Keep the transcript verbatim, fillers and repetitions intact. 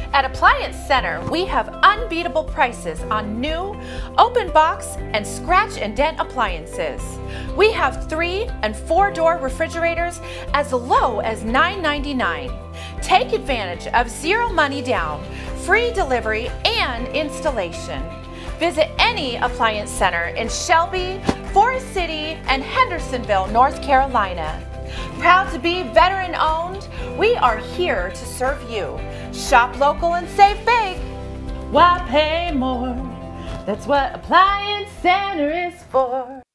At Appliance Center, we have unbeatable prices on new, open box, and scratch and dent appliances. We have three and four door refrigerators as low as nine ninety-nine. Take advantage of zero money down, free delivery, and installation. Visit any Appliance Center in Shelby, Forest City, and Hendersonville, North Carolina. Proud to be veteran owned, we are here to serve you. Shop local and save big. Why pay more? That's what Appliance Center is for.